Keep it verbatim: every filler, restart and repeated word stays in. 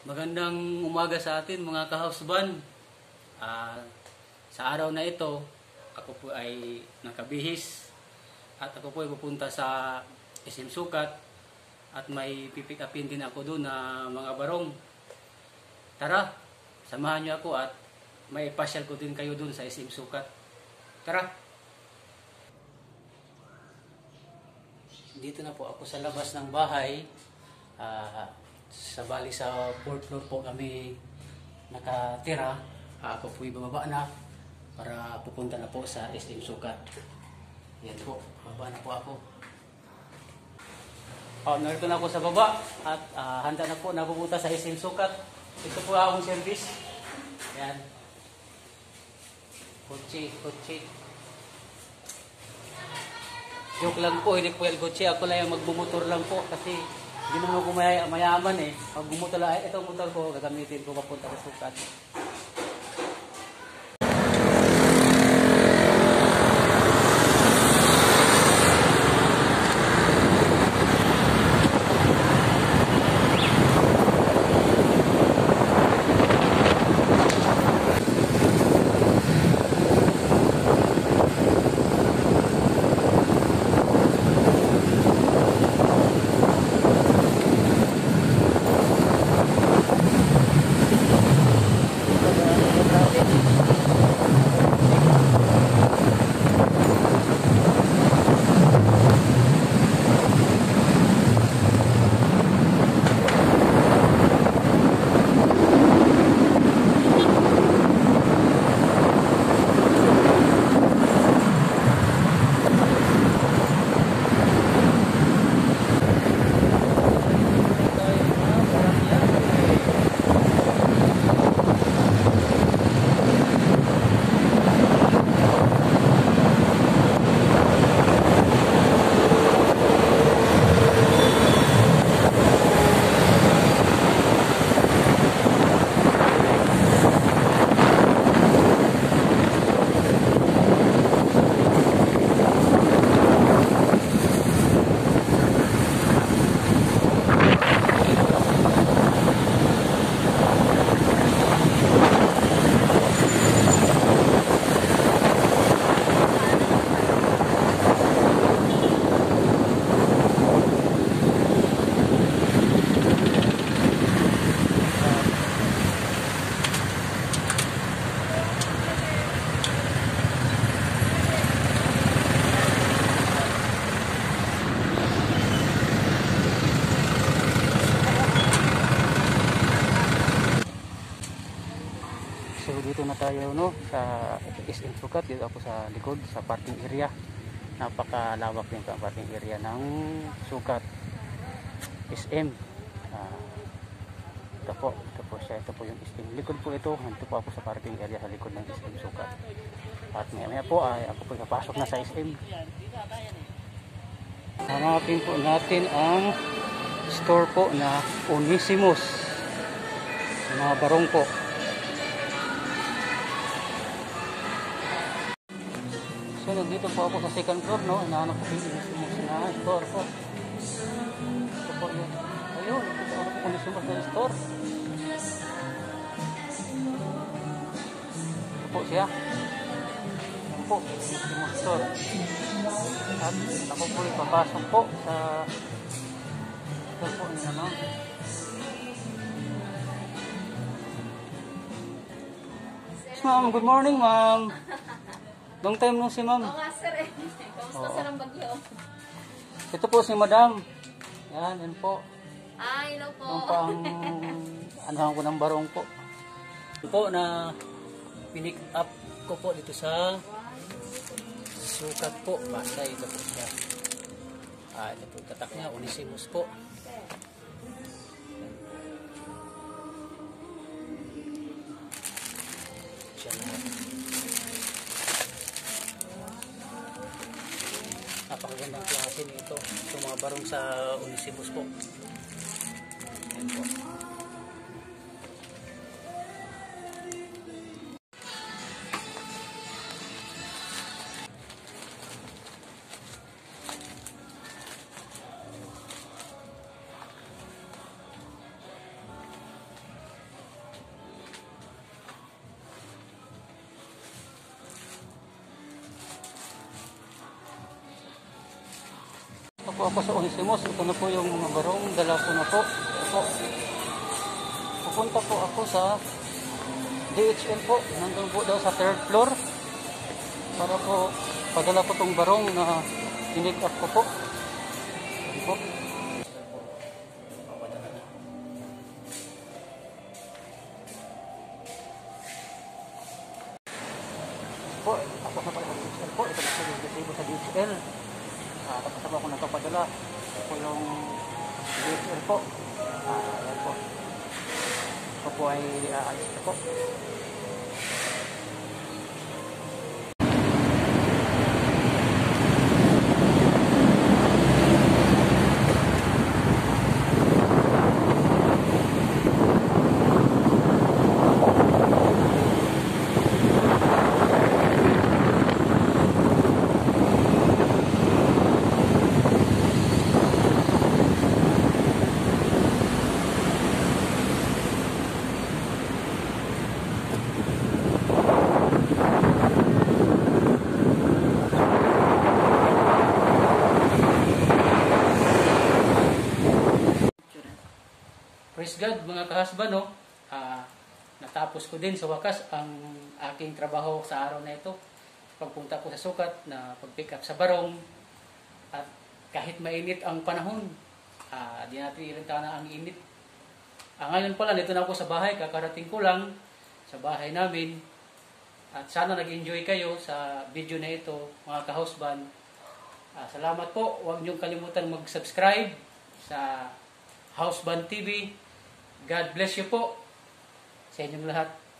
Magandang umaga sa atin mga ka-houseban. Uh, sa araw na ito, ako po ay nakabihis at ako po ay pupunta sa S M Sukat at may pipick upin din ako doon na mga barong. Tara, samahan niyo ako at may pasyal ko din kayo doon sa S M Sukat. Tara! Dito na po ako sa labas ng bahay. Uh, sa bali sa fourth floor po kami nakatira. Ako po ibababa na para pupunta na po sa S M Sukat. Yan po, baba na po ako. Oh, narito na ako sa baba at uh, handa na po na pupunta sa S M Sukat. Ito po akong service. Yan. Kotse, kotse. Joke lang po, hindi po yan kotse. Ako lang yung magbumotor lang po kasi hindi naman ako may, mayaman eh. Pag bumotor lang, ito ang motor ko, gagamitin ko papunta sa Sukat. So dito na tayo no sa S M Sukat. Dito ako sa likod sa parking area. Napakalawak din ang parking area ng Sukat S M. Uh, ito po, ito po siya, ito po yung S M. Likod po ito. Ito po ako sa parking area sa likod ng S M Sukat. At maya maya po ay ako po napasok na sa S M. Hanapin po natin ang store po na Onesimus. Mga barong po. So nandito po ako sa second floor, no? Hinahanap ko yung Onesimus na store po. Ito po yun. Ayun, ito po ako Onesimus na store. Ito po siya. Ito po, Onesimus store. At ako po ipapasok po sa ito po yun naman. Ma'am, good morning ma'am. Long time no si ma'am. Oo nga sir eh. Kamusta sir ang bagyo? Ito po si madam. Yan, yan po. Ah, hello po. Ang pang anahan ko ng barong po. Ito po na pinick up ko po dito sa Sukat po. Pasay, ito po siya. Ah, ito po yung tatak niya. Onesimus po. Siya na. Napakagandang klase nito. Ito mga barong sa Onesimus po. Ayan po. po ako sa Onsimos. Ito na po yung mga barong. Dala ko na po. Ito po. Pupunta po ako sa D H L po. Nandun po daw sa third floor. Para po padala ko tong barong na in-make up ko po. Ito po. Po, ako na pala sa D H L po. Ito na po yung resibo sa D H L. Ah, tapos na po ako nagpapadala. Ito po yung D H L po. Ah, yan po. Ito po ay aalis na po. Praise God mga kahasban, no? Ah, natapos ko din sa wakas ang aking trabaho sa araw na ito. Pagpunta ko sa sukat na pag-pick up sa barong at kahit mainit ang panahon, ah, di natin ilantana ang init. Ah, ngayon pala, dito na ako sa bahay, kakarating ko lang sa bahay namin. At sana nag-enjoy kayo sa video na ito mga kahasban. Ah, salamat po. Huwag niyong kalimutan mag-subscribe sa Houseband T V. God bless you po sa inyong lahat.